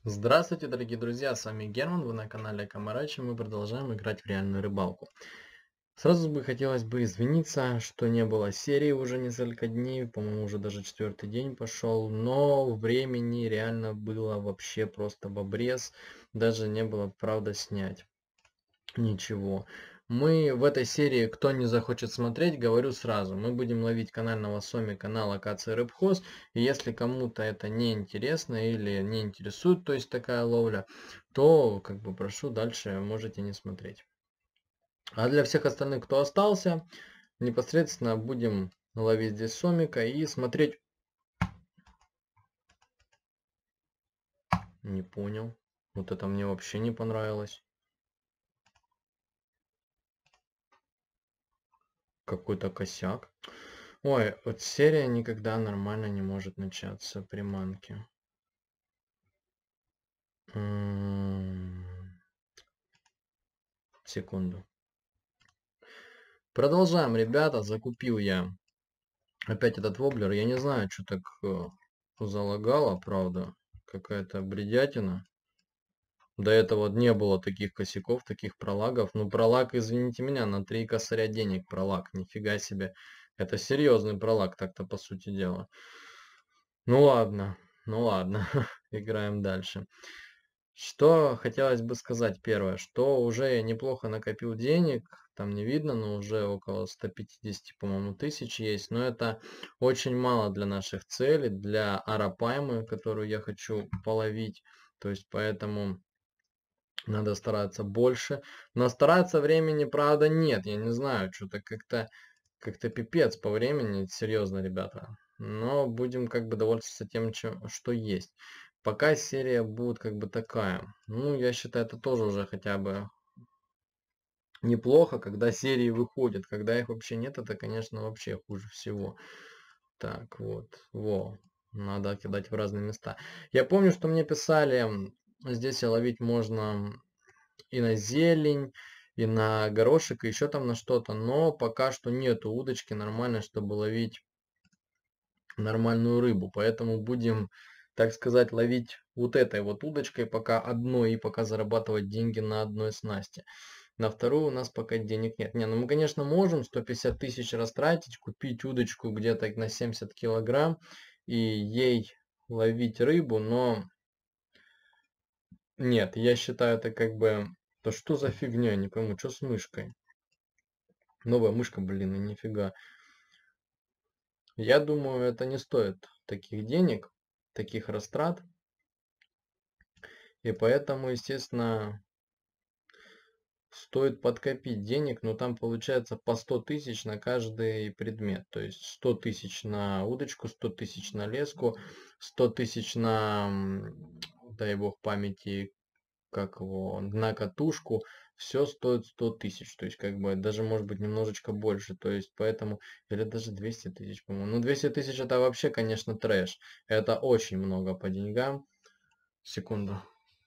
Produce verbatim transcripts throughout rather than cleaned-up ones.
Здравствуйте, дорогие друзья, с вами Герман, вы на канале Камарачи, мы продолжаем играть в реальную рыбалку. Сразу бы хотелось бы извиниться, что не было серии уже несколько дней, по-моему, уже даже четвертый день пошел, но времени реально было вообще просто в обрез, даже не было, правда, снять ничего. Мы в этой серии, кто не захочет смотреть, говорю сразу, мы будем ловить канального сомика на локации рыбхоз, и если кому-то это не интересно или не интересует, то есть такая ловля, то как бы прошу дальше можете не смотреть. А для всех остальных, кто остался, непосредственно будем ловить здесь сомика и смотреть. Не понял. Вот это мне вообще не понравилось. Какой-то косяк. Ой, вот серия никогда нормально не может начаться приманки. М, Секунду. Продолжаем, ребята. Закупил я опять этот воблер. Я не знаю, что так э, залагало, правда. Какая-то бредятина. До этого не было таких косяков, таких пролагов. Ну, пролаг, извините меня, на три косаря денег пролаг. Нифига себе. Это серьезный пролаг, так-то по сути дела. Ну ладно, ну ладно. Играем дальше. Что хотелось бы сказать первое, что уже я неплохо накопил денег, там не видно, но уже около ста пятидесяти, по-моему, тысяч есть, но это очень мало для наших целей, для арапаймы, которую я хочу половить, то есть поэтому надо стараться больше, но стараться времени, правда, нет, я не знаю, что-то как-то как-то пипец по времени, серьезно, ребята. Но будем как бы довольствоваться тем, чем, что есть. Пока серия будет как бы такая. Ну, я считаю, это тоже уже хотя бы неплохо, когда серии выходят. Когда их вообще нет, это, конечно, вообще хуже всего. Так, вот, во. Надо кидать в разные места. Я помню, что мне писали, здесь ловить можно и на зелень, и на горошек, и еще там на что-то. Но пока что нету удочки нормальной, чтобы ловить нормальную рыбу. Поэтому будем, так сказать, ловить вот этой вот удочкой пока одной и пока зарабатывать деньги на одной снасти. На вторую у нас пока денег нет. Не, ну мы, конечно, можем сто пятьдесят тысяч растратить, купить удочку где-то на семьдесят килограмм и ей ловить рыбу, но нет, я считаю это как бы... Да что за фигня, не пойму, что с мышкой? Новая мышка, блин, и нифига. Я думаю, это не стоит таких денег, таких растрат. И поэтому, естественно, стоит подкопить денег, но там получается по сто тысяч на каждый предмет. То есть сто тысяч на удочку, сто тысяч на леску, сто тысяч на, м, дай бог памяти, как его, на катушку. Все стоит сто тысяч. То есть как бы даже может быть немножечко больше. То есть поэтому, или даже двести тысяч, по-моему. Ну двести тысяч это вообще, конечно, трэш. Это очень много по деньгам. Секунду.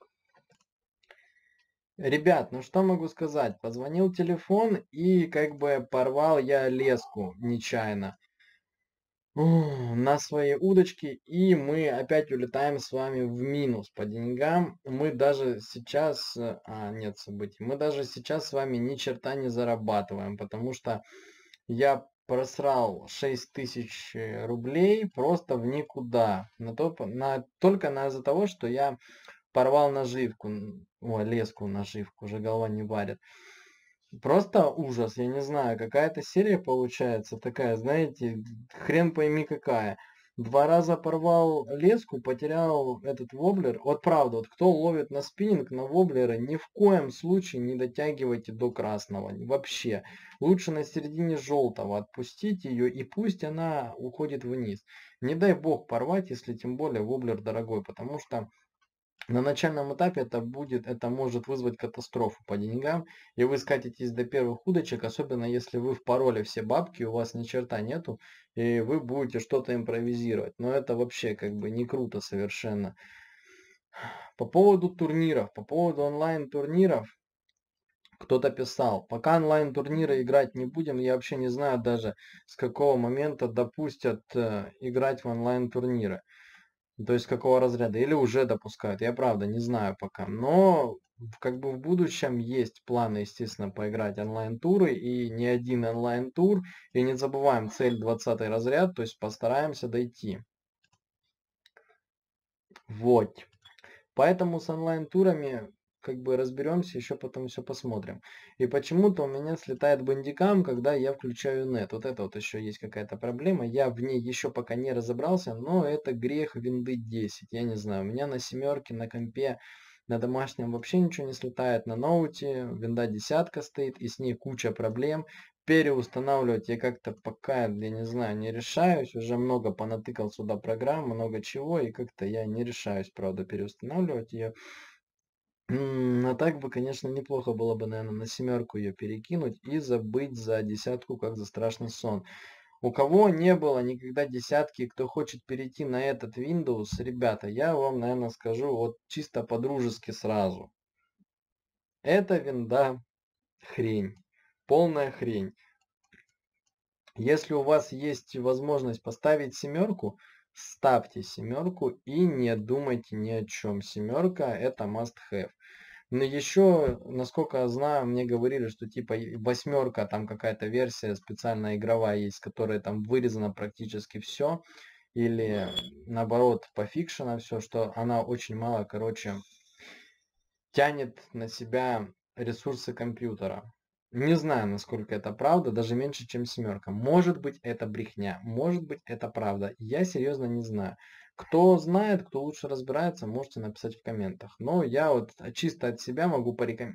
Ребят, ну что могу сказать? Позвонил телефон и как бы порвал я леску нечаянно Ух, на своей удочке, и мы опять улетаем с вами в минус по деньгам. Мы даже сейчас, э, а нет событий, мы даже сейчас с вами ни черта не зарабатываем, потому что я просрал шесть тысяч э, рублей просто в никуда. На то, на, только на из-за того, что я порвал наживку, н- ой, леску наживку, уже голова не варит. Просто ужас, я не знаю, какая-то серия получается такая, знаете, хрен пойми какая. Два раза порвал леску, потерял этот воблер. Вот правда, вот кто ловит на спиннинг, на воблеры, ни в коем случае не дотягивайте до красного. Вообще. Лучше на середине желтого отпустить ее и пусть она уходит вниз. Не дай бог порвать, если тем более воблер дорогой, потому что на начальном этапе это будет, это может вызвать катастрофу по деньгам, и вы скатитесь до первых удочек, особенно если вы в пароле все бабки, у вас ни черта нету, и вы будете что-то импровизировать. Но это вообще как бы не круто совершенно. По поводу турниров, по поводу онлайн-турниров, кто-то писал, пока онлайн-турниры играть не будем, я вообще не знаю даже с какого момента допустят э, играть в онлайн-турниры. То есть какого разряда? Или уже допускают? Я правда не знаю пока. Но в- как бы в будущем есть планы, естественно, поиграть онлайн-туры. И не один онлайн-тур. И не забываем цель двадцатый разряд. То есть постараемся дойти. Вот. Поэтому с онлайн-турами как бы разберемся, еще потом все посмотрим. И почему-то у меня слетает бандикам, когда я включаю нет. Вот это вот еще есть какая-то проблема. Я в ней еще пока не разобрался, но это грех винды десять. Я не знаю, у меня на семерке, на компе, на домашнем вообще ничего не слетает. На ноуте винда десятка стоит, и с ней куча проблем. Переустанавливать я как-то пока, я не знаю, не решаюсь. Уже много понатыкал сюда программ, много чего, и как-то я не решаюсь, правда, переустанавливать ее. М, А так бы, конечно, неплохо было бы, наверное, на семерку ее перекинуть и забыть за десятку, как за страшный сон. У кого не было никогда десятки, кто хочет перейти на этот Windows, ребята, я вам, наверное, скажу вот чисто по-дружески сразу. Это винда хрень. Полная хрень. Если у вас есть возможность поставить семерку, ставьте семерку и не думайте ни о чем. Семерка это must have. Но еще, насколько я знаю, мне говорили, что типа и восьмерка, там какая-то версия специальная игровая есть, которая там вырезана практически все. Или наоборот пофикшено все, что она очень мало, короче, тянет на себя ресурсы компьютера. Не знаю, насколько это правда, даже меньше, чем семерка. Может быть, это брехня, может быть, это правда. Я серьезно не знаю. Кто знает, кто лучше разбирается, можете написать в комментах. Но я вот чисто от себя могу пореком...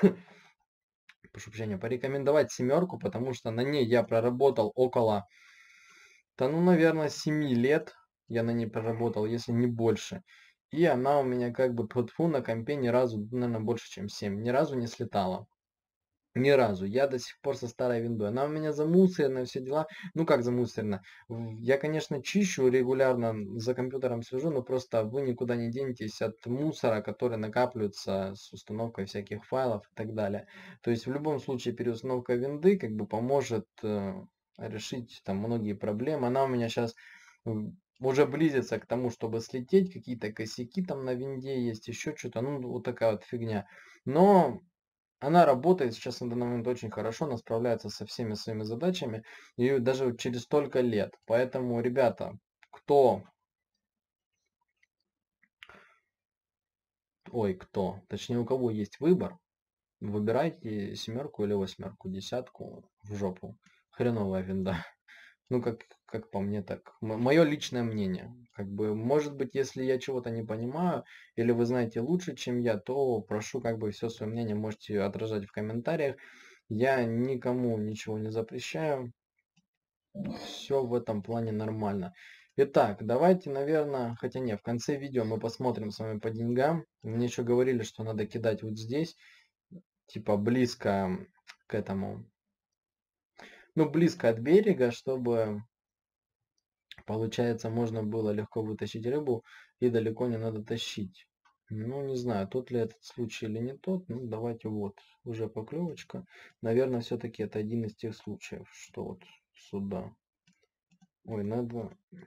Прошу прощения, порекомендовать семерку, потому что на ней я проработал около, да ну, наверное, семи лет. Я на ней проработал, если не больше. И она у меня как бы тьфу на компе ни разу, наверное, больше, чем семь, ни разу не слетала. Ни разу. Я до сих пор со старой виндой. Она у меня замусорена, все дела. Ну как замусорена? В- Я, конечно, чищу регулярно, за компьютером слежу, но просто вы никуда не денетесь от мусора, который накапливается с установкой всяких файлов и так далее. То есть в любом случае переустановка винды как бы поможет э, решить там многие проблемы. Она у меня сейчас уже близится к тому, чтобы слететь. Какие-то косяки там на винде есть, еще что-то. Ну вот такая вот фигня. Но она работает сейчас на данный момент очень хорошо, она справляется со всеми своими задачами, и даже вот через столько лет. Поэтому, ребята, кто, ой, кто, точнее, у кого есть выбор, выбирайте семерку или восьмерку, десятку в жопу. Хреновая винда. Ну, как, как по мне, так. Мое личное мнение. Как бы, может быть, если я чего-то не понимаю, или вы знаете лучше, чем я, то прошу, как бы, все свое мнение можете отражать в комментариях. Я никому ничего не запрещаю. Все в этом плане нормально. Итак, давайте, наверное, хотя не, в конце видео мы посмотрим с вами по деньгам. Мне еще говорили, что надо кидать вот здесь, типа близко к этому, ну, близко от берега, чтобы, получается, можно было легко вытащить рыбу и далеко не надо тащить. Ну, не знаю, тот ли этот случай или не тот. Ну, давайте вот, уже поклевочка. Наверное, все-таки это один из тех случаев, что вот сюда. Ой, надо.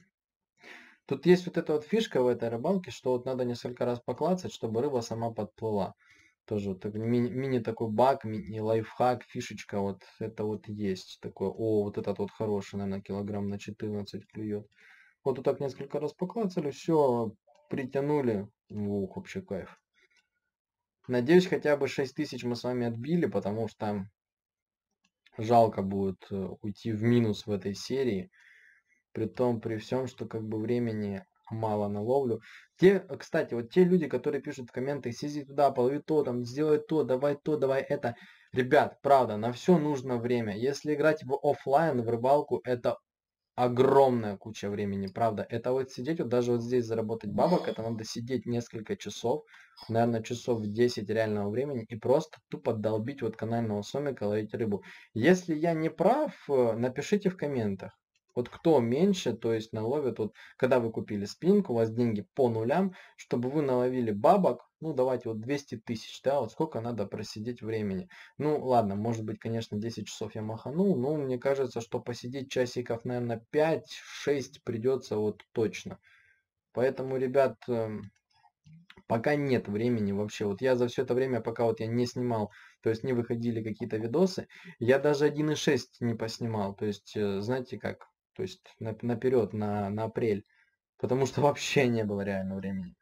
Тут есть вот эта вот фишка в этой рыбалке, что вот надо несколько раз поклацать, чтобы рыба сама подплыла. Тоже вот так мини, мини такой баг, мини лайфхак, фишечка вот это вот есть. Такой, о, вот этот вот хороший, наверное, килограмм на четырнадцать клюет. Вот, вот так несколько раз поклацали, все, притянули. Ух, вообще кайф. Надеюсь, хотя бы шесть тысяч мы с вами отбили, потому что жалко будет э, уйти в минус в этой серии. При том, при всем, что как бы времени мало на ловлю. Те, кстати, вот те люди, которые пишут в комментах, съезди туда, полови то, там, сделай то, давай то, давай это. Ребят, правда, на все нужно время. Если играть в оффлайн, в рыбалку, это огромная куча времени, правда. Это вот сидеть, вот даже вот здесь заработать бабок, это надо сидеть несколько часов, наверное, часов десять реального времени и просто тупо долбить вот канального сомика, ловить рыбу. Если я не прав, э, напишите в комментах. Вот кто меньше, то есть наловит, вот когда вы купили спинку, у вас деньги по нулям, чтобы вы наловили бабок, ну давайте вот двести тысяч, да, вот сколько надо просидеть времени. Ну ладно, может быть, конечно, десять часов я маханул, но мне кажется, что посидеть часиков, наверное, пять-шесть придется вот точно. Поэтому, ребят, эм, пока нет времени вообще. Вот я за все это время, пока вот я не снимал, то есть не выходили какие-то видосы, я даже один и шесть не поснимал. То есть, э, знаете как, то есть на наперёд, на на апрель, потому что вообще не было реально времени.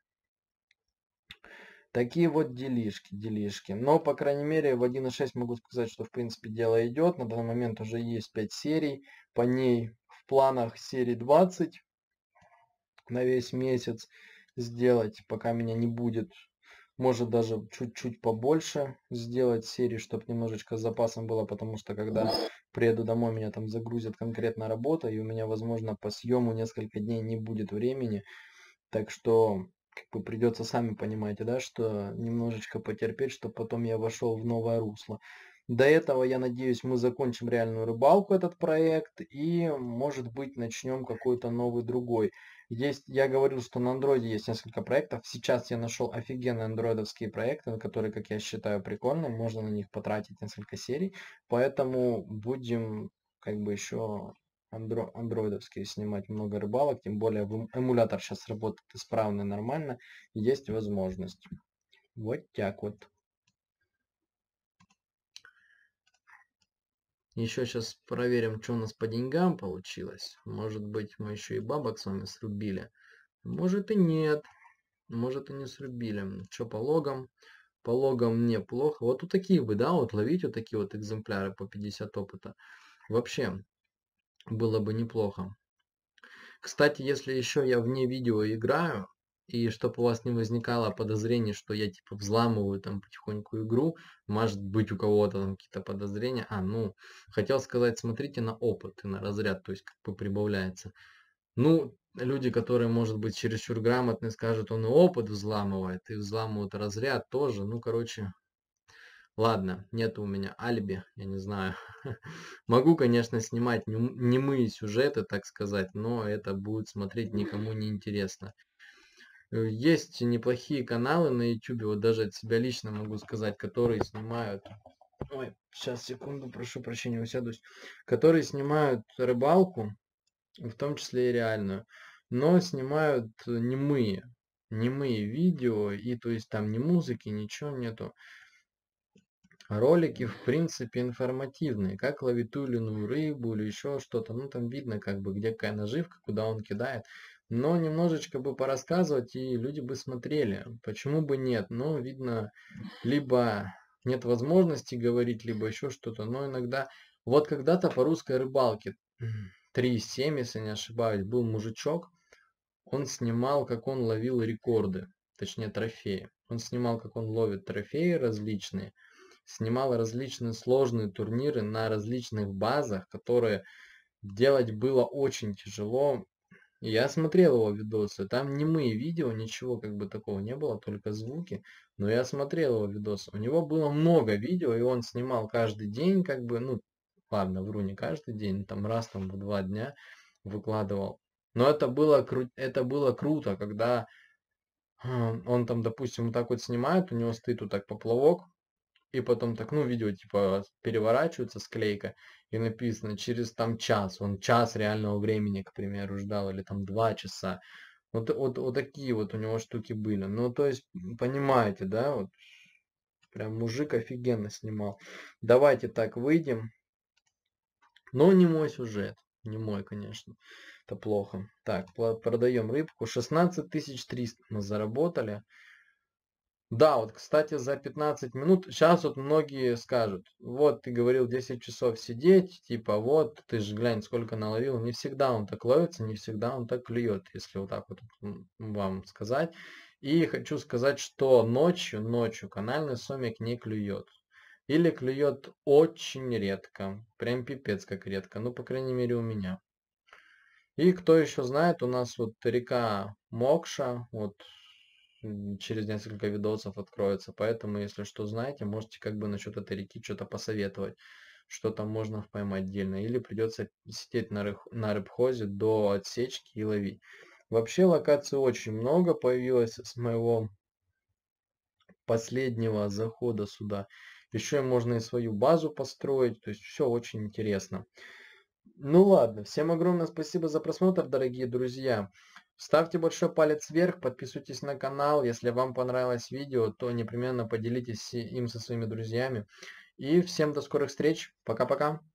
Такие вот делишки, делишки. Но, по крайней мере, в один и шесть могу сказать, что в принципе дело идет. На данный момент уже есть пять серий. По ней в планах серий двадцать на весь месяц сделать, пока меня не будет. Может даже чуть-чуть побольше сделать серий, чтобы немножечко с запасом было, потому что когда приеду домой, меня там загрузят конкретно работа, и у меня, возможно, по съему несколько дней не будет времени. Так что как бы придется, сами понимаете, да, что немножечко потерпеть, чтобы потом я вошел в новое русло. До этого, я надеюсь, мы закончим реальную рыбалку, этот проект, и, может быть, начнем какой-то новый другой. Есть, я говорил, что на андроиде есть несколько проектов. Сейчас я нашел офигенные андроидовские проекты, которые, как я считаю, прикольные. Можно на них потратить несколько серий. Поэтому будем как бы еще андро андроидовские снимать много рыбалок. Тем более в эмулятор сейчас работает исправно и нормально. Есть возможность. Вот так вот. Еще сейчас проверим, что у нас по деньгам получилось. Может быть, мы еще и бабок с вами срубили. Может и нет. Может и не срубили. Что по логам? По логам неплохо. Вот вот такие бы, да, вот ловить вот такие вот экземпляры по пятьдесят опыта. Вообще, было бы неплохо. Кстати, если еще я вне видео играю, и чтобы у вас не возникало подозрений, что я типа взламываю там потихоньку игру, может быть у кого-то там какие-то подозрения. А, ну, хотел сказать, смотрите на опыт и на разряд, то есть как бы прибавляется. Ну, люди, которые, может быть, чересчур грамотны, скажут, он и опыт взламывает, и взламывают разряд тоже. Ну, короче, ладно, нет у меня алиби, я не знаю. Могу, конечно, снимать нем- немые сюжеты, так сказать, но это будет смотреть никому не интересно. Э, Есть неплохие каналы на ютубе, вот даже от себя лично могу сказать, которые снимают... Ой, сейчас, секунду, прошу прощения, усядусь. Которые снимают рыбалку, в том числе и реальную, но снимают немые. Немые видео, и то есть там ни музыки, ничего нету. Ролики, в принципе, информативные, как ловить ту или иную рыбу или еще что-то. Ну, там видно, как бы, где какая наживка, куда он кидает. Но немножечко бы порассказывать, и люди бы смотрели. Почему бы нет? Но, видно, либо нет возможности говорить, либо еще что-то. Но иногда... Вот когда-то по русской рыбалке, три семь, если не ошибаюсь, был мужичок. Он снимал, как он ловил рекорды, точнее трофеи. Он снимал, как он ловит трофеи различные, снимал различные сложные турниры на различных базах, которые делать было очень тяжело. И я смотрел его видосы, там немые видео, ничего как бы такого не было, только звуки. Но я смотрел его видосы. У него было много видео, и он снимал каждый день, как бы, ну, ладно, вру, не каждый день, там раз там в два дня выкладывал. Но это было, кру- это было круто, когда а, он там, допустим, вот так вот снимает, у него стоит вот так поплавок, и потом так, ну, видео типа переворачивается склейка, и написано через там час, он час реального времени, к примеру, ждал, или там два часа. Вот, вот, вот такие вот у него штуки были. Ну, то есть, м, понимаете, да, вот прям мужик офигенно снимал. Давайте так выйдем. Но не мой сюжет. Не мой, конечно. Это плохо. Так, пла- продаем рыбку. шестнадцать тысяч триста мы заработали. Да, вот, кстати, за пятнадцать минут, сейчас вот многие скажут, вот ты говорил десять часов сидеть, типа вот, ты же глянь, сколько наловил. Не всегда он так ловится, не всегда он так клюет, если вот так вот м, вам сказать. И хочу сказать, что ночью, ночью канальный сомик не клюет. Или клюет очень редко, прям пипец как редко, ну, по крайней мере, у меня. И кто еще знает, у нас вот река Мокша, вот м, через несколько видосов откроется. Поэтому, если что знаете, можете как бы насчет этой реки что-то посоветовать, что там можно поймать отдельно. Или придется сидеть на, рыб, на рыбхозе до отсечки и ловить. Вообще локаций очень много появилось с моего последнего захода сюда. Еще можно и свою базу построить. То есть все очень интересно. Ну ладно, всем огромное спасибо за просмотр, дорогие друзья. Ставьте большой палец вверх, подписывайтесь на канал. Если вам понравилось видео, то непременно поделитесь им со своими друзьями. И всем до скорых встреч. Пока-пока.